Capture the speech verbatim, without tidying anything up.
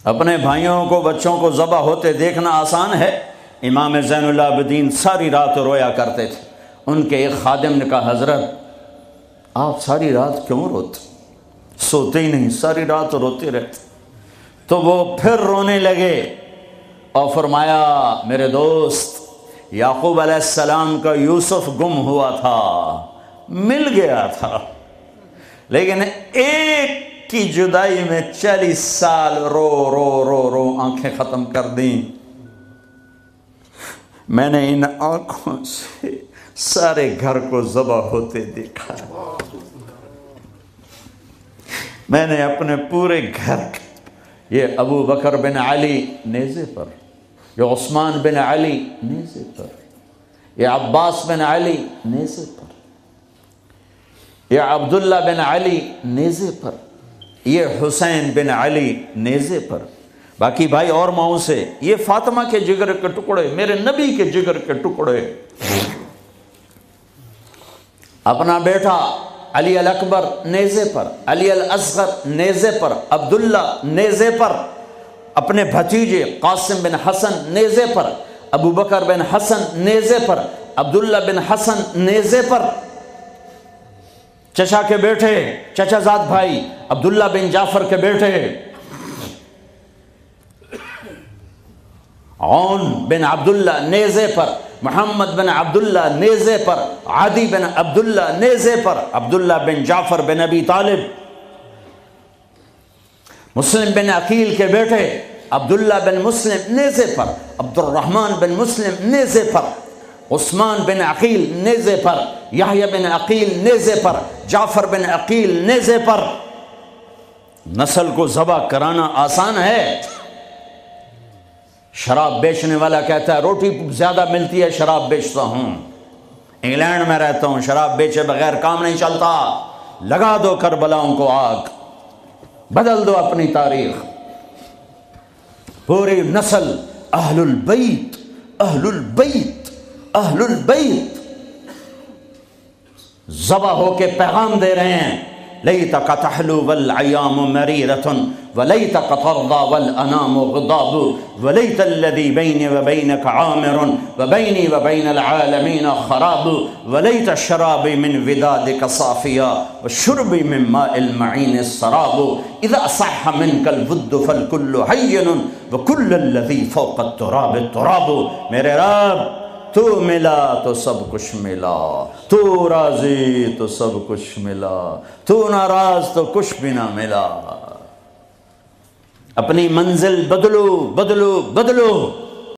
اپنے بھائیوں کو بچوں کو ذبح ہوتے دیکھنا آسان ہے؟ امام زین العابدین ساری رات رویا کرتے تھے۔ ان کے ایک خادم نے کہا حضرت آپ ساری رات کیوں روتے؟ سوتے ہی نہیں، ساری رات روتے رہتے۔ تو وہ پھر رونے لگے اور فرمایا میرے دوست یعقوب علیہ السلام کا یوسف گم ہوا تھا، مل گیا تھا، لیکن ایک کی جدائی میں چالیس سال رو رو رو رو آنکھیں ختم کر دیں۔ میں نے ان آنکھوں سے سارے گھر کو ذبح ہوتے دیکھا، میں نے اپنے پورے گھر، یہ ابو بکر بن علی نیزے پر، یہ عثمان بن علی نیزے پر، یہ عباس بن علی نیزے پر، یہ عبداللہ بن علی نیزے پر، یہ حسین بن علی نیزے پر، باقی بھائی اور ماؤں سے، یہ فاطمہ کے جگر کے ٹکڑے، میرے نبی کے جگر کے ٹکڑے، اپنا بیٹا علی الاکبر نیزے پر، علی الاصغر نیزے پر، عبداللہ نیزے پر، اپنے بھتیجے قاسم بن حسن نیزے پر، ابو بکر بن حسن نیزے پر، عبداللہ بن حسن نیزے پر، چچا کے بیٹے، چچا زاد بھائی عبداللہ بن جعفر کے بیٹے عون بن عبداللہ نیزے پر، محمد بن عبداللہ نیزے پر، عادی بن عبداللہ نیزے پر، عبداللہ بن جعفر بن ابی طالب، مسلم بن عقیل کے بیٹے عبداللہ بن مسلم نیزے پر، عبد الرحمن بن مسلم نیزے پر، عثمان بن عقیل نیزے پر، یحییٰ بن عقیل نیزے پر، جعفر بن عقیل نیزے پر۔ نسل کو ذبح کرانا آسان ہے؟ شراب بیچنے والا کہتا ہے روٹی زیادہ ملتی ہے شراب بیچتا ہوں، انگلینڈ میں رہتا ہوں، شراب بیچے بغیر کام نہیں چلتا، لگا دو کربلاؤں کو آگ، بدل دو اپنی تاریخ۔ پوری نسل اہل البیت، اہل البیت، اہل البیت ذبح ہو کے پیغام دے رہے ہیں، لیتک تحلو والعیام مریرۃ ولیتک ترضی والانام غضاب ولیت الذی بینی وبینک عامر وبینی وبین العالمین خراب ولیت شرابی من ودادک صافیا وشربی من ماء المعین السراب اذا صح منک الود فالکل حین وکل الذی فوق التراب التراب۔ میرے رب تو ملا تو سب کچھ ملا، تو راضی تو سب کچھ ملا، تو ناراض تو کچھ بھی نہ ملا۔ اپنی منزل بدلو بدلو بدلو۔